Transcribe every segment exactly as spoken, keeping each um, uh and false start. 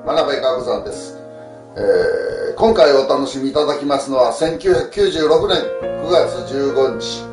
真鍋学山です、えー、今回お楽しみいただきますのはせんきゅうひゃくきゅうじゅうろくねんくがつじゅうごにち、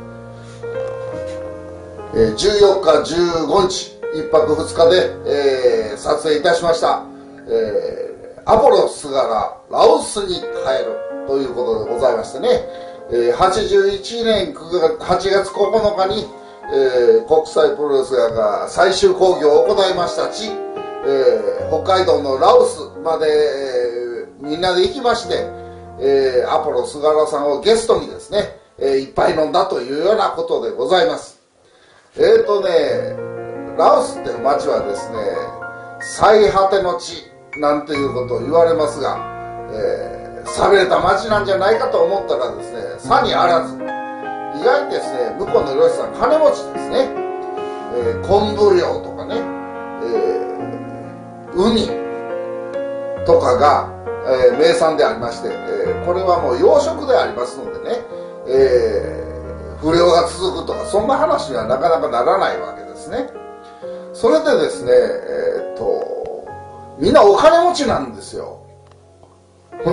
えー、じゅうよっかじゅうごにちいっぱくふつかで、えー、撮影いたしました、えー、アポロ菅原ラオスに帰るということでございましてね、えー、はちじゅういちねんはちがつここのかに、えー、国際プロレス屋が最終興行を行いました地、えー、北海道のラオスまで、えー、みんなで行きまして、えー、アポロ菅原さんをゲストにですね、えー、いっぱい飲んだというようなことでございます。えーとねラオスっていう町はですね最果ての地なんていうことを言われますが、えー、寂れた町なんじゃないかと思ったらですねさにあらず、意外にですね向こうの漁師さん金持ちですね、えー、昆布漁とかね、えー、ウニとかが、えー、名産でありまして、えー、これはもう養殖でありますのでね、えー、不漁が続くとかそんな話にはなかなかならないわけですね。それでですね、えー、っとみんなお金持ちなんですよ。うん、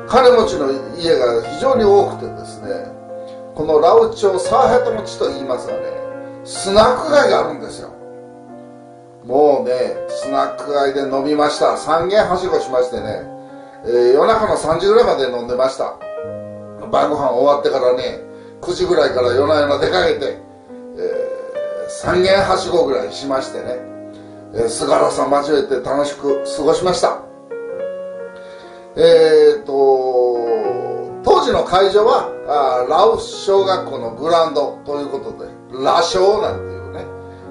金持ちの家が非常に多くてですね、このラオ町最果ての地と言いますがね、スナック街があるんですよ。もうねスナック街で飲みました。さんげんはしごしましてね、えー、夜中のさんじぐらいまで飲んでました。晩ご飯終わってからねくじぐらいから夜な夜な出かけて、えー、さんげんはしごぐらいしましてね、えー、菅原さん交えて楽しく過ごしました。えーと当時の会場はあラオス小学校のグラウンドということでラ小なんていうね、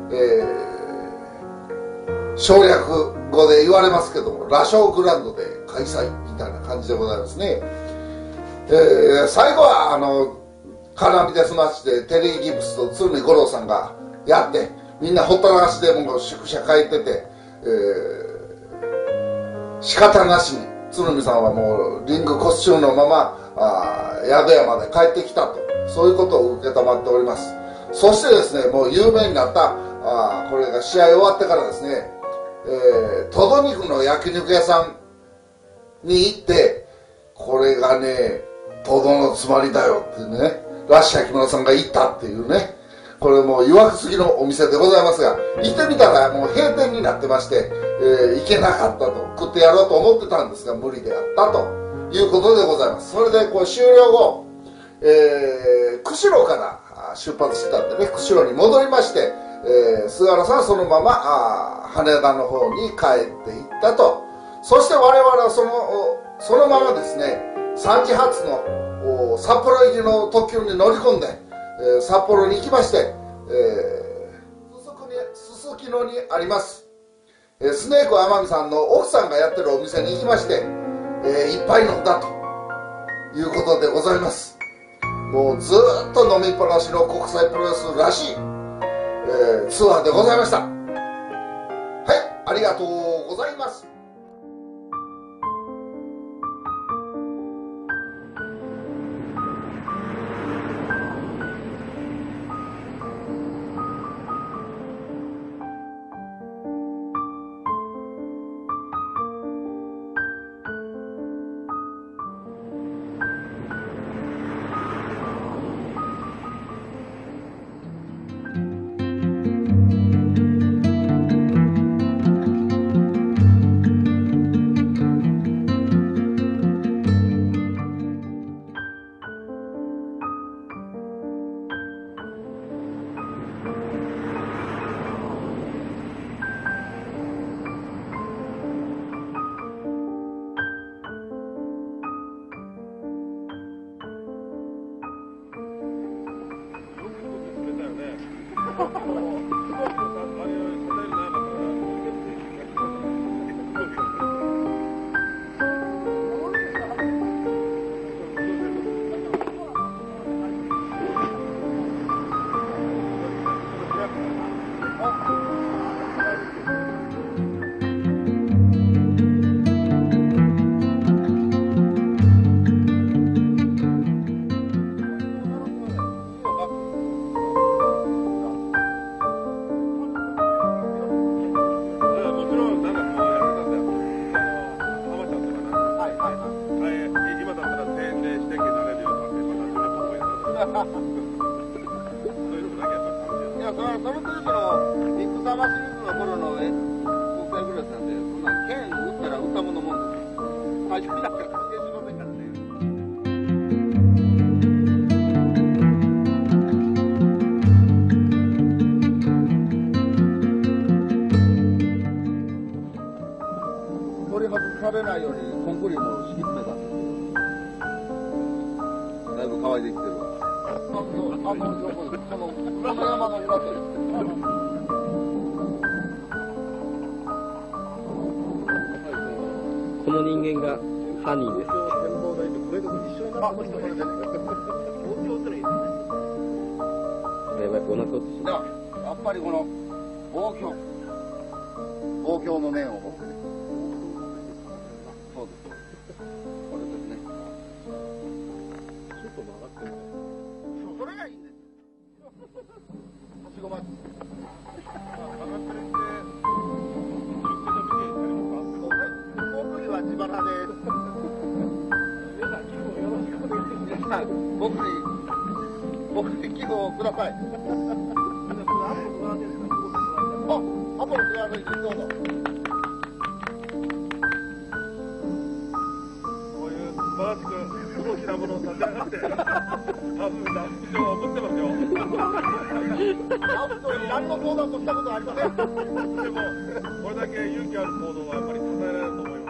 えー、省略語で言われますけどもラ小グラウンドで開催みたいな感じでございますね。えー、最後はあのカラビデスマッチでテリー・ギブスと鶴見五郎さんがやってみんなほったらかしでもう宿舎帰ってて、えー、仕方なしに鶴見さんはもうリングコスチュームのままあ宿屋まで帰ってきたと、そういうことを承っております。そしてですねもう有名になったあこれが試合終わってからですね、えー、トド肉の焼肉屋さんに行って、これがねトドのつまりだよってねラッシャー木村さんが言ったっていうね、これもう曰くすぎのお店でございますが、行ってみたらもう閉店になってまして、えー、行けなかったと、食ってやろうと思ってたんですが無理であったということでございます。それでこう終了後、えー、釧路から出発したんでね釧路に戻りまして、えー、菅原さんはそのままあ羽田の方に帰っていったと。そして我々はそのそのままですねさんじ発の札幌行きの特急に乗り込んで、えー、札幌に行きまして、えー、すすきのにあります、えー、スネーク天海さんの奥さんがやってるお店に行きまして、えー、いっぱい飲んだということでございます。もうずーっと飲みっぱなしの国際プロレスらしい、えー、ツアーでございました。はい、ありがとうございます。 いや、それはその時のビッグサマーシリーズの頃のね、国際グラスなんで、そんな剣打ったら打ったものもんですよ。初めなんか関係しませんからね。取り外されないようにコンクリも敷き詰めたんですよ。だいぶ乾いてきてるわ。あの、あの、この、この山の裏で。 この人間が犯人です。 あ、これでね。 やばい、お腹落ちじゃあ、やっぱりこの、望郷。望郷の念を持ってね。そうです。これですね。ちょっと曲がってるね。それがいいんです。はしごます。曲がってるんで、僕には自腹です。皆さん、寄付をよろしくお願いします。僕に、僕に寄付をください。あ、アポロツアーの一員どうぞ。 こういう素晴らしく大きなものを立て上がって、多分ダンプ場は怒ってますよ。 ダンプ場に何の相談もしたことありません。 でも、これだけ勇気ある行動はやっぱり称えられると思います。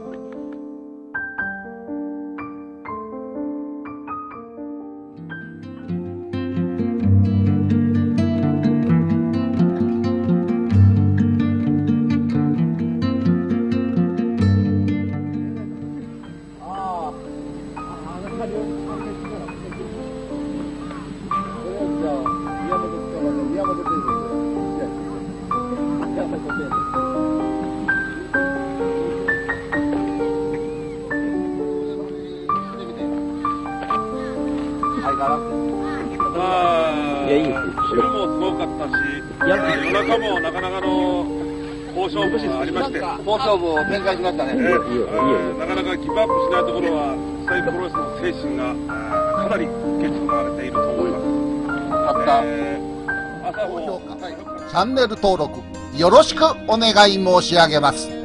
いや、いいですよ。 昼もすごかったし、夜中もなかなかの好勝負がありまして、 好勝負を展開しましたね。 えー、なかなかギブアップしないところは、実際プロレスの精神がかなり受け継がれていると思います。 たった、 えー、朝もチャンネル登録よろしくお願い申し上げます。